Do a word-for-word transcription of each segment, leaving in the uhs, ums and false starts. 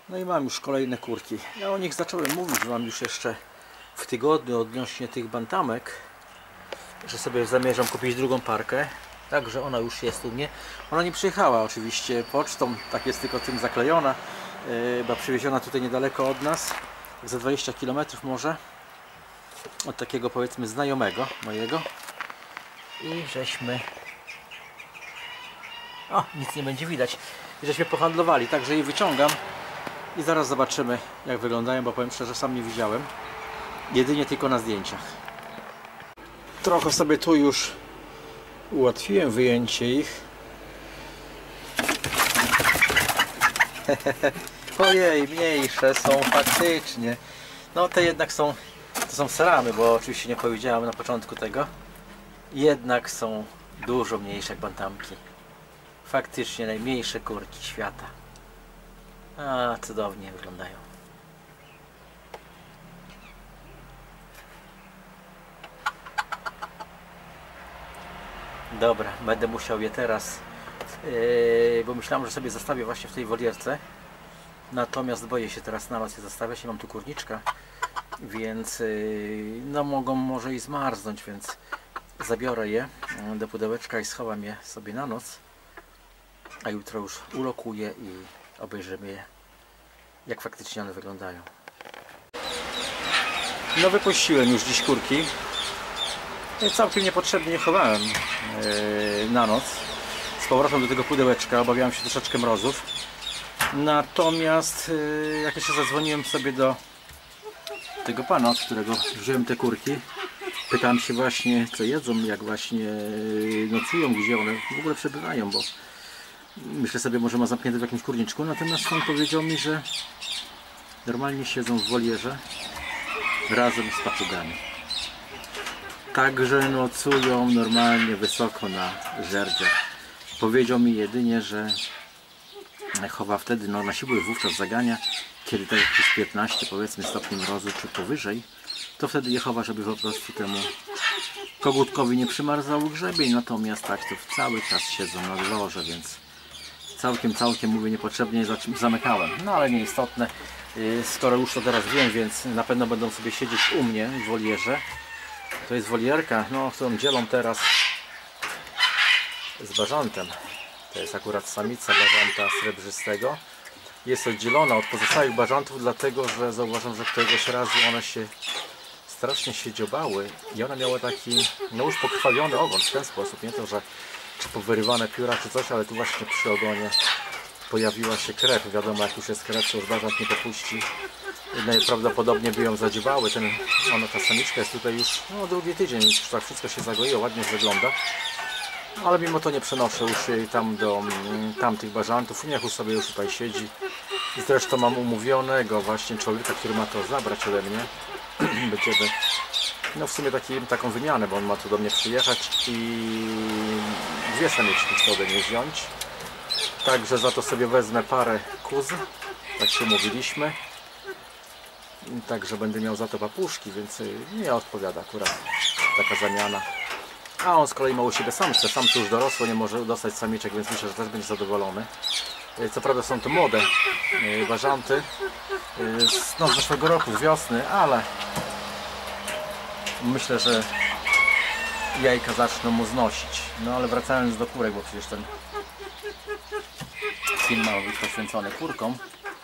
No i mam już kolejne kurki. Ja o nich zacząłem mówić, mam już jeszcze w tygodniu odnośnie tych bantamek, że sobie zamierzam kupić drugą parkę. Także ona już jest u mnie. Ona nie przyjechała oczywiście pocztą, tak jest tylko tym zaklejona. Yy, była przywieziona tutaj niedaleko od nas, za dwadzieścia kilometrów może. Od takiego powiedzmy znajomego mojego. I żeśmy... O, nic nie będzie widać. I żeśmy pohandlowali, także je wyciągam. I zaraz zobaczymy, jak wyglądają, bo powiem szczerze, sam nie widziałem. Jedynie tylko na zdjęciach. Trochę sobie tu już ułatwiłem wyjęcie ich. Ojej, mniejsze są faktycznie. No te jednak są, to są seramy, bo oczywiście nie powiedziałem na początku tego. Jednak są dużo mniejsze jak bantamki. Faktycznie najmniejsze kurki świata. A, cudownie wyglądają. Dobra, będę musiał je teraz, yy, bo myślałem, że sobie zostawię właśnie w tej wolierce. Natomiast boję się teraz na noc je zostawiać, nie mam tu kurniczka, więc yy, no mogą może i zmarznąć, więc zabiorę je do pudełeczka i schowam je sobie na noc. A jutro już ulokuję i obejrzymy je, jak faktycznie one wyglądają. No wypuściłem już dziś kurki. Całkiem niepotrzebnie je chowałem yy, na noc. Z powrotem do tego pudełeczka, obawiałem się troszeczkę mrozów. Natomiast yy, jak jeszcze zadzwoniłem sobie do tego pana, od którego wziąłem te kurki, pytałem się właśnie, co jedzą, jak właśnie nocują, gdzie one w ogóle przebywają, bo myślę sobie, może ma zamknięte w jakimś kurniczku. Natomiast on powiedział mi, że normalnie siedzą w wolierze razem z paczugami. Także nocują normalnie wysoko na żerdziach. Powiedział mi jedynie, że chowa wtedy, no na siłę wówczas zagania, kiedy tak jakieś piętnaście powiedzmy stopni mrozu czy powyżej, to wtedy je chowa, żeby po prostu temu kogutkowi nie przymarzał grzebień. Natomiast tak to cały czas siedzą na dworze, więc całkiem, całkiem mówię niepotrzebnie zamykałem. No ale nieistotne, skoro już to teraz wiem, więc na pewno będą sobie siedzieć u mnie w wolierze. To jest wolierka, no, którą dzielą teraz z bażantem. To jest akurat samica bażanta srebrzystego. Jest oddzielona od pozostałych bażantów, dlatego że zauważam, że któregoś razu one się strasznie się dziobały i one miały taki, no już pokrwawiony ogon w ten sposób. Nie to, że czy powyrywane pióra czy coś, ale tu właśnie przy ogonie pojawiła się krew. Wiadomo, jak już jest krew, to już bażant nie popuści. Najprawdopodobniej by ją zadziewały. Ten, ona, ta samiczka jest tutaj już no, drugi tydzień, już tak wszystko się zagoiło, ładnie wygląda. Ale mimo to nie przenoszę już jej tam do tamtych bażantów. Niech już sobie już tutaj siedzi. I zresztą mam umówionego właśnie człowieka, który ma to zabrać ode mnie. Będziemy no w sumie taki, taką wymianę, bo on ma tu do mnie przyjechać i dwie samiczki chce ode mnie wziąć. Także za to sobie wezmę parę kóz, tak się umówiliśmy. Także będę miał za to papuszki, więc nie odpowiada akurat taka zamiana. A on z kolei ma u siebie samce. Samce już dorosło, nie może dostać samiczek, więc myślę, że też będzie zadowolony. Co prawda są to młode bażanty no, z zeszłego roku, z wiosny, ale myślę, że jajka zaczną mu znosić. No ale wracając do kurek, bo przecież ten film ma być poświęcony kurkom.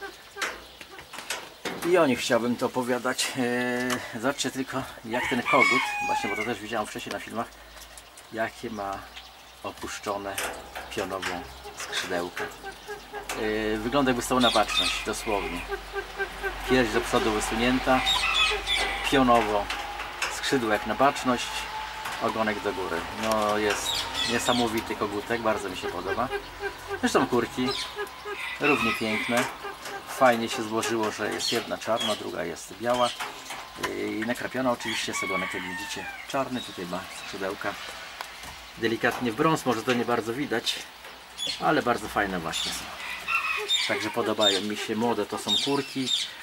I o nich chciałbym to opowiadać. Eee, zobaczcie tylko, jak ten kogut, właśnie, bo to też widziałem wcześniej na filmach, jakie ma opuszczone pionową skrzydełkę. Eee, wygląda jakby stał na baczność, dosłownie. Pierś do przodu wysunięta, pionowo, skrzydło jak na baczność, ogonek do góry. No jest niesamowity kogutek, bardzo mi się podoba. Zresztą kurki, równie piękne. Fajnie się złożyło, że jest jedna czarna, druga jest biała i nakrapiona oczywiście, ogonek jak widzicie czarny, tutaj ma skrzydełka delikatnie w brąz, może to nie bardzo widać, ale bardzo fajne właśnie są. Także podobają mi się, młode to są kurki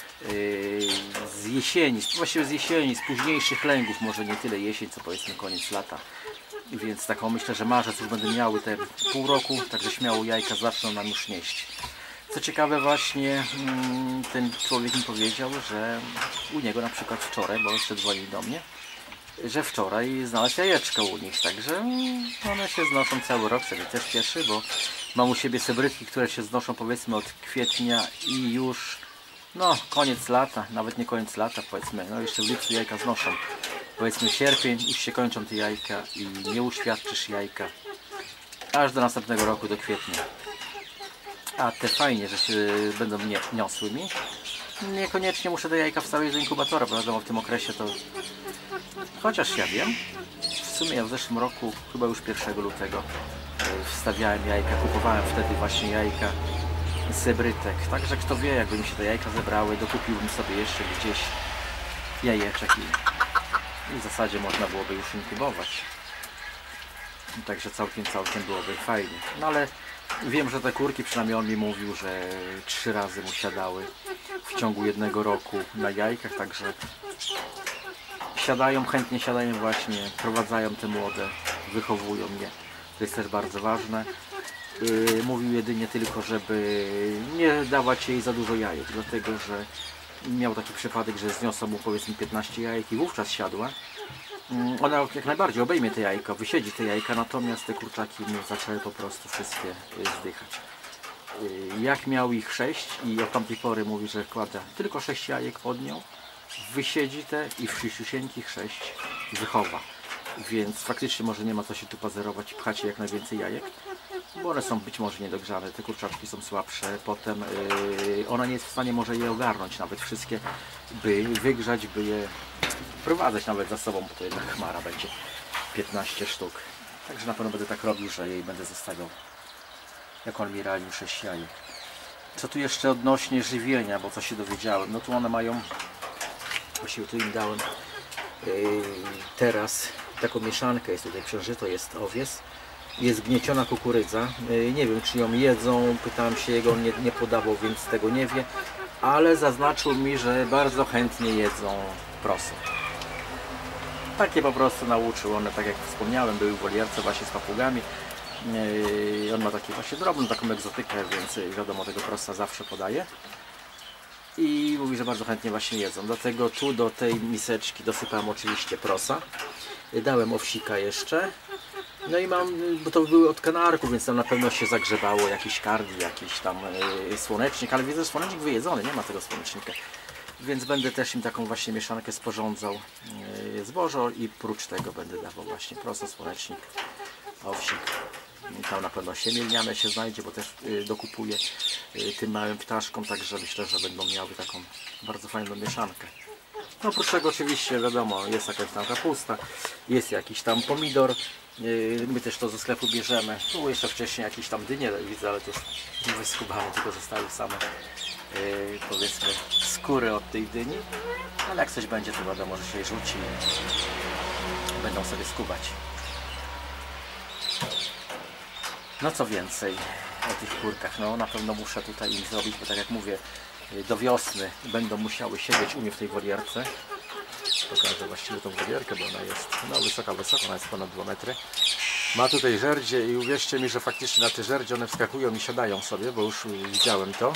z jesieni, właściwie z jesieni, z późniejszych lęgów, może nie tyle jesień, co powiedzmy koniec lata. Więc taką myślę, że marzec już będą miały te pół roku, także śmiało jajka zaczną nam już nieść. Co ciekawe, właśnie ten człowiek mi powiedział, że u niego na przykład wczoraj, bo jeszcze dzwonił do mnie, że wczoraj znalazł jajeczko u nich, także one się znoszą cały rok, sobie też cieszy, bo mam u siebie sebrytki, które się znoszą powiedzmy od kwietnia i już no koniec lata, nawet nie koniec lata powiedzmy, no jeszcze w lipcu jajka znoszą, powiedzmy sierpień już się kończą te jajka i nie uświadczysz jajka aż do następnego roku, do kwietnia. A te fajnie, że się będą nie, niosły mi. Niekoniecznie muszę te jajka wstawić do inkubatora, bo wiadomo w tym okresie to... Chociaż ja wiem, w sumie ja w zeszłym roku, chyba już pierwszego lutego wstawiałem jajka, kupowałem wtedy właśnie jajka sebrytek. Także kto wie, jakby mi się te jajka zebrały, dokupiłbym sobie jeszcze gdzieś jajeczek i w zasadzie można byłoby już inkubować. Także całkiem, całkiem byłoby fajnie. No ale wiem, że te kurki, przynajmniej on mi mówił, że trzy razy mu siadały w ciągu jednego roku na jajkach, także siadają, chętnie siadają właśnie, prowadzają te młode, wychowują je. To jest też bardzo ważne. Yy, mówił jedynie tylko, żeby nie dawać jej za dużo jajek, dlatego że miał taki przypadek, że zniosła mu powiedzmy piętnaście jajek i wówczas siadła. Ona jak najbardziej obejmie te jajka, wysiedzi te jajka, natomiast te kurczaki mu zaczęły po prostu wszystkie zdychać. Jak miał ich sześć i od tamtej pory mówi, że kłada tylko sześć jajek pod nią, wysiedzi te i wszyściusieńkich sześć wychowa. Więc faktycznie może nie ma co się tu pazerować i pchać jak najwięcej jajek, bo one są być może niedogrzane, te kurczaczki są słabsze, potem yy, ona nie jest w stanie może je ogarnąć nawet wszystkie, by wygrzać, by je prowadzać nawet za sobą, bo to jednak chmara będzie piętnaście sztuk. Także na pewno będę tak robił, że jej będę zostawiał, jak on mi radził, sześć jajek. Co tu jeszcze odnośnie żywienia, bo co się dowiedziałem, no tu one mają, właściwie tu im dałem yy, teraz taką mieszankę, jest tutaj przeżyto, jest owies, jest gnieciona kukurydza, yy, nie wiem czy ją jedzą, pytałem się jego, on nie, nie podawał, więc tego nie wie, ale zaznaczył mi, że bardzo chętnie jedzą proso. Takie po prostu nauczył, one tak jak wspomniałem były w wolierce właśnie z papugami. Yy, on ma taki właśnie drobną taką egzotykę, więc wiadomo tego prosa zawsze podaje. I mówi, że bardzo chętnie właśnie jedzą. Dlatego tu do tej miseczki dosypałem oczywiście prosa. Dałem owsika jeszcze. No i mam, bo to były od kanarków, więc tam na pewno się zagrzebało jakiś kardi, jakiś tam yy, słonecznik, ale widzę, że słonecznik wyjedzony, nie ma tego słonecznika. Więc będę też im taką właśnie mieszankę sporządzał yy, zbożo i prócz tego będę dawał właśnie proso, słonecznik, owsik. Tam na pewno siemię lniane się znajdzie, bo też yy, dokupuję yy, tym małym ptaszkom, także myślę, że będą miały taką bardzo fajną mieszankę. No, oprócz tego oczywiście wiadomo, jest jakaś tam kapusta, jest jakiś tam pomidor, yy, my też to ze sklepu bierzemy. Tu jeszcze wcześniej jakieś tam dynie widzę, ale to nie wyschubane, tylko zostały same yy, powiedzmy skóry od tej dyni, ale jak coś będzie, to wiadomo, że się je rzuci i będą sobie skubać. No co więcej o tych kurkach, no na pewno muszę tutaj im zrobić, bo tak jak mówię, do wiosny będą musiały siedzieć u mnie w tej wolierce. Pokażę właściwie tą wolierkę, bo ona jest no, wysoka, wysoka, ona jest ponad dwa metry. Ma tutaj żerdzie i uwierzcie mi, że faktycznie na te żerdzie one wskakują i siadają sobie, bo już widziałem to.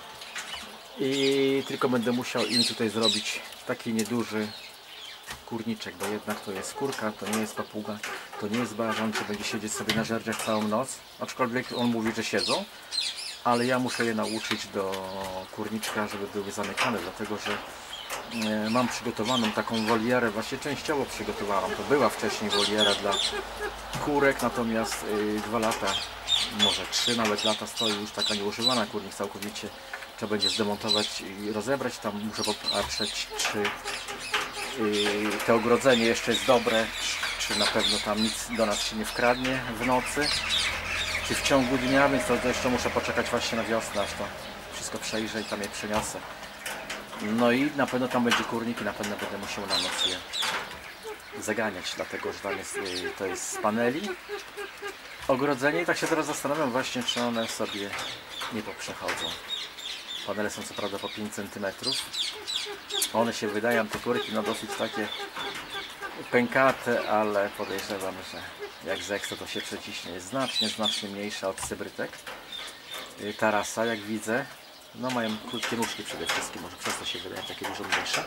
I tylko będę musiał im tutaj zrobić taki nieduży kurniczek, bo jednak to jest kurka, to nie jest papuga, to nie jest bażan, czy będzie siedzieć sobie na żerdziach całą noc. Aczkolwiek on mówi, że siedzą, ale ja muszę je nauczyć do kurniczka, żeby były zamykane, dlatego że mam przygotowaną taką wolierę, właśnie częściowo przygotowaną. To była wcześniej woliera dla kurek, natomiast yy, dwa lata, może trzy nawet lata stoi już taka nieużywana, kurnik całkowicie trzeba będzie zdemontować i rozebrać. Tam muszę popatrzeć, czy yy, to ogrodzenie jeszcze jest dobre, czy na pewno tam nic do nas się nie wkradnie w nocy, czy w ciągu dnia, więc to jeszcze muszę poczekać właśnie na wiosnę, aż to wszystko przejrzę i tam je przeniosę. No i na pewno tam będzie kurnik i na pewno będę musiał na noc je zaganiać, dlatego że tam jest, to jest z paneli ogrodzenie i tak się teraz zastanawiam właśnie, czy one sobie nie poprzechodzą. Panele są co prawda po pięć centymetrów. One się wydają, te kurki, no dosyć takie pękate, ale podejrzewam, że jak zechce to się przeciśnie. Jest znacznie, znacznie mniejsza od sebrytek. y, tarasa, jak widzę. No mają krótkie nóżki przede wszystkim, może przez to się wydają takie dużo mniejsze.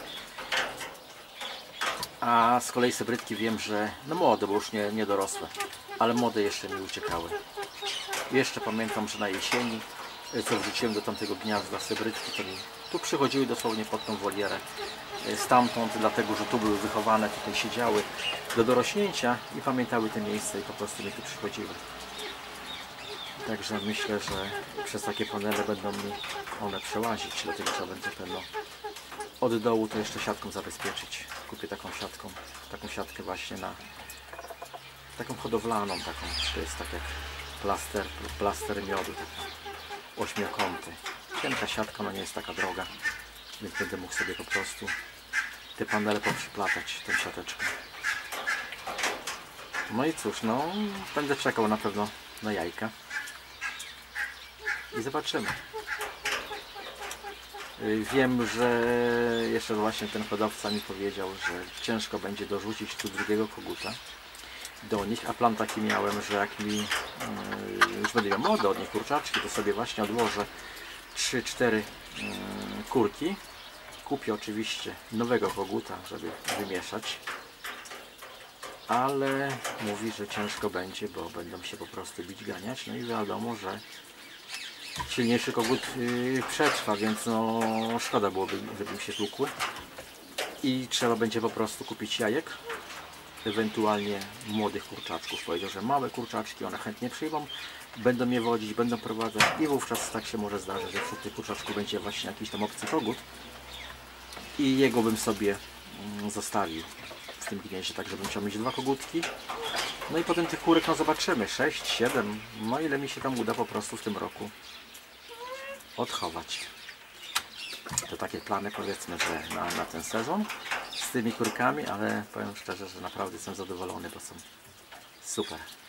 A z kolei sebrytki wiem, że no młode, bo już nie, nie dorosłe, ale młode jeszcze mi uciekały. Jeszcze pamiętam, że na jesieni, co wrzuciłem do tamtego gniazda sebrytki, to mi tu przychodziły dosłownie pod tą wolierę. Stamtąd, dlatego że tu były wychowane, tutaj siedziały do dorośnięcia i pamiętały te miejsce i po prostu mi tu przychodziły. Także myślę, że przez takie panele będą mi one przełazić, dlatego trzeba będzie pewno od dołu to jeszcze siatką zabezpieczyć. Kupię taką siatką, taką siatkę właśnie na taką hodowlaną, taką, to jest tak jak plaster, plaster miodu, taki ośmiokąty. Cienka siatka, no nie jest taka droga, więc będę mógł sobie po prostu te panele poprzyplatać tą siateczką. No i cóż, no będę czekał na pewno na jajka i zobaczymy. Wiem, że jeszcze właśnie ten hodowca mi powiedział, że ciężko będzie dorzucić tu drugiego koguta do nich, a plan taki miałem, że jak mi już będę miał młode od nich kurczaczki, to sobie właśnie odłożę trzy cztery kurki. Kupię oczywiście nowego koguta, żeby wymieszać, ale mówi, że ciężko będzie, bo będą się po prostu bić, ganiać, no i wiadomo, że silniejszy kogut yy, przetrwa, więc no szkoda byłoby, żeby im się tłukły i trzeba będzie po prostu kupić jajek, ewentualnie młodych kurczaczków. Powiedział, że małe kurczaczki one chętnie przyjmą, będą je wodzić, będą prowadzać i wówczas tak się może zdarzyć, że wśród tych kurczaczków będzie właśnie jakiś tam obcy kogut i jego bym sobie mm, zostawił w tym gnieździe, tak żebym chciał mieć dwa kogutki. No i potem tych kurek no zobaczymy, sześć, siedem, no ile mi się tam uda po prostu w tym roku odchować. To takie plany, powiedzmy, że na, na ten sezon z tymi kurkami, ale powiem szczerze, że naprawdę jestem zadowolony, bo są super.